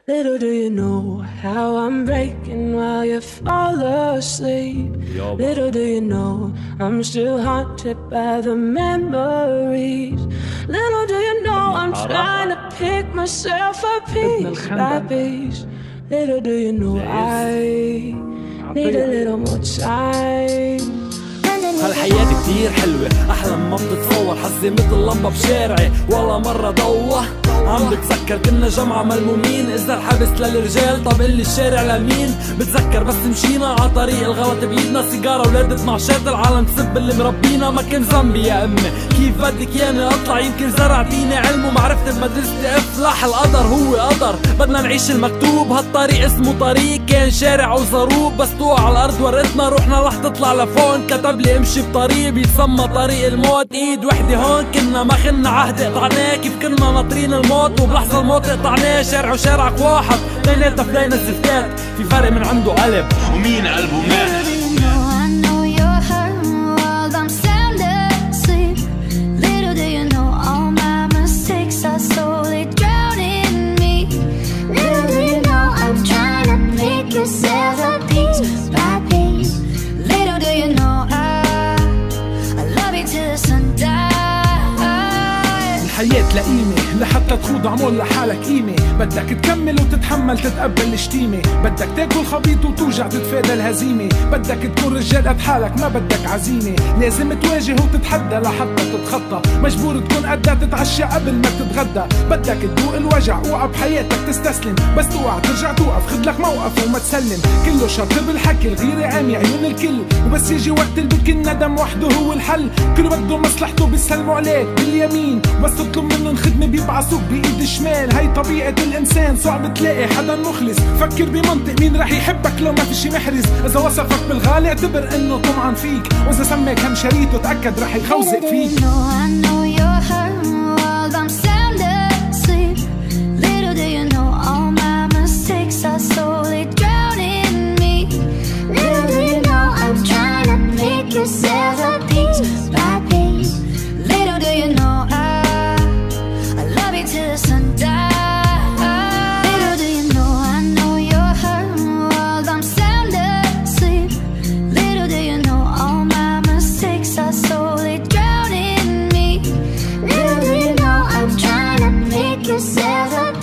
Little do you know how I'm breaking while you fall asleep. Little do you know I'm still haunted by the memories. Little do you know I'm trying to pick myself up piece by piece. Little do you know I need a little more time. هالحياة كتير حلوة أحلى ما بتتصور، حظي مثل لمبة بشارعي ولا مرة ضوى. عم بتذكر كنا جمعة ملمومين، إذا الحبس للرجال طب اللي الشارع لمين. بتذكر بس مشينا على طريق الغلط بإيدنا سيجارة ولادة معشات العالم تسب اللي مربينا. ما كان ذنبي يا أمي، كيف بدك ياني أطلع؟ يمكن زرعتيني علم ومعرفت بمدرستي أفلح. القدر هو قدر، بدنا نعيش المكتوب. هالطريق اسمه طريق، كان شارع وزروب، بس توقع على الأرض ورقتنا روحنا رح تطلع لفوق. انكتب لي امشي بطريق بيتسمى طريق الموت، ايد وحدة هون كنا ما خلنا عهد قطعناه. كيف كنا ناطرين الموت وبلحظة الموت قطعناه. شارع وشارعك واحد، اثنيناتنا فدينا الزفتات، في فرق من عنده قلب ومين قلبه مات. الحياة لقيمة لحتى تخوض عمول لحالك قيمة. بدك تكمل وتتحمل تتقبل الشتيمة، بدك تاكل خبيط وتوجع تتفادى الهزيمة. بدك تكون رجال قد حالك ما بدك عزيمة، لازم تواجه وتتحدى لحتى تتخطى. مجبور تكون قدها تتعشى قبل ما تتغدى. بدك تذوق الوجع، اوعى بحياتك تستسلم، بس توقع ترجع توقف خدلك موقف وما تسلم. كله شرط بالحكي، الغيرة عامي عيون الكل، وبس يجي وقت البكي الندم وحده هو الحل. كله بده مصلحته بيسلموا عليك باليمين، بس تطلب منهم خدمة بيبعثوك بإيد الشمال. هاي طبيعة الإنسان، صعب تلاقي حدا مخلص. فكر بمنطق، مين رح يحبك لو ما في شي محرز؟ إذا وصفك بالغالي اعتبر إنه طمعان فيك، وإذا سماك هم شريته تأكد رح يخوزق فيك. Yourself